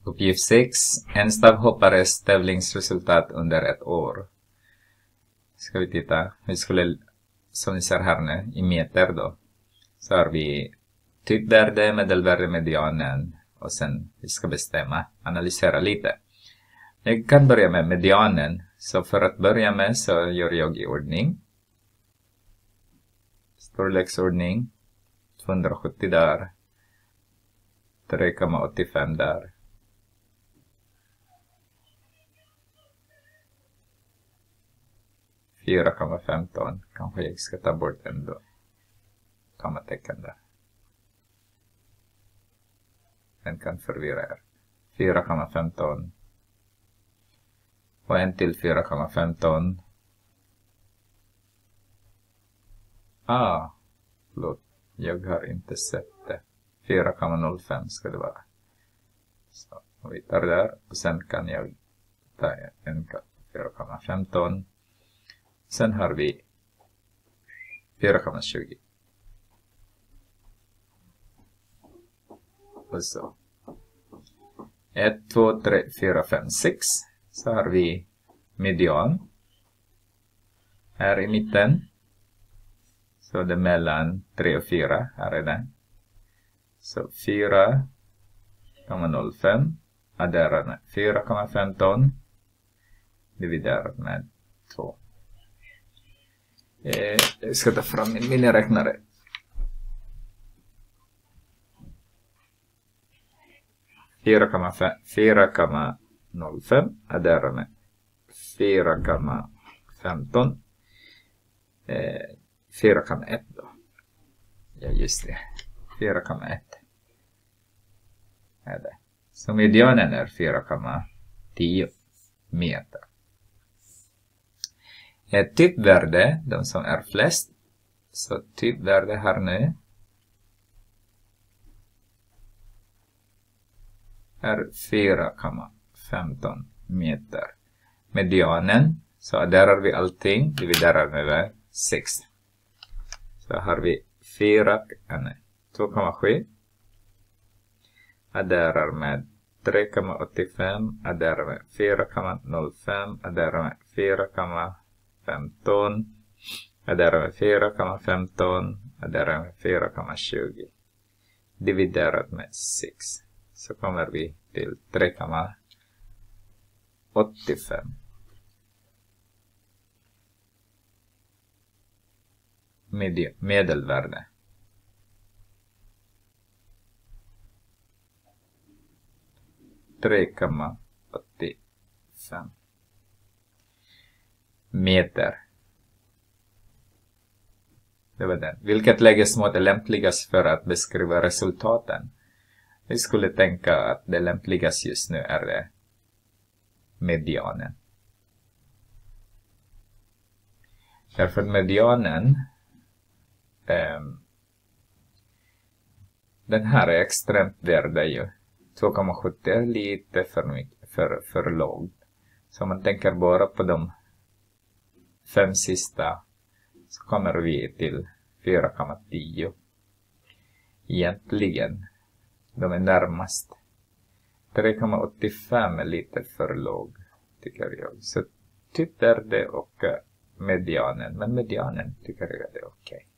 Uppgift 6. En stavhoppares tävlingsresultat under ett år. Ska vi titta. Vi skulle, som ni ser här nu, i meter då. Så har vi typvärde, medelvärde, medianen. Och sen vi ska bestämma, analysera lite. Jag kan börja med medianen. Så för att börja med så gör jag i ordning. Storleksordning. 270 där. 3,85 där. 4,15. Kanske jag ska ta bort ändå. Kommatecken där. Den kan förvirra er. 4,15. Och en till 4,15. Förlåt. Jag har inte sett det. 4,05 ska det vara. Så vi tar där. Och sen kan jag ta en 4,15. Sen har vi 4,20. Och så. 1, 2, 3, 4, 5, 6. Så har vi median. Här i mitten. Så det är mellan 3 och 4. Här är den. Så 4,05. Adderar med 4,15. Dividerat med 2. Jag ska ta fram min miniräknare. 4,05 adderar med 4,15. 4,1 då. Ja, just det. 4,1 är det. Så medianen är 4,10 meter. Ett typvärde, de som är flest. Så typvärde här nu är 4,15 meter. Medianen, så adderar vi allting, dividerar med 6. Så har vi 2,7. Adderar med 3,85. Adderar med 4,05. Adderar med 4,15. Adderar med 4,15. Adderar med 4,20. Dividerat med 6. Så kommer vi till 3,85. Medelvärde. Meter. Det var den. Vilket lägesmått är lämpligast för att beskriva resultaten? Vi skulle tänka att det lämpligast just nu är det medianen. Därför medianen, den här är extremt värde ju. 2,70 är lite för lågt. Så om man tänker bara på de 5 sista så kommer vi till 4,10. Egentligen, de är närmast. 3,85 är lite för låg, tycker jag. Så typ är det och medianen. Men medianen tycker jag är okej.